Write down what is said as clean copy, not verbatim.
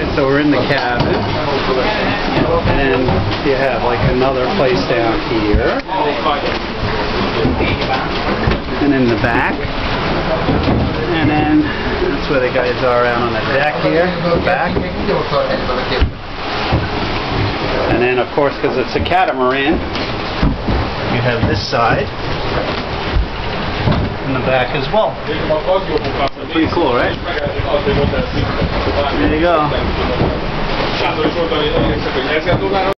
Alright, so we're in the cabin. And you have like another place down here. And in the back. And then that's where the guys are out on the deck here, back. And then of course, because it's a catamaran, you have this side in the back as well. Pretty cool, right? There you go.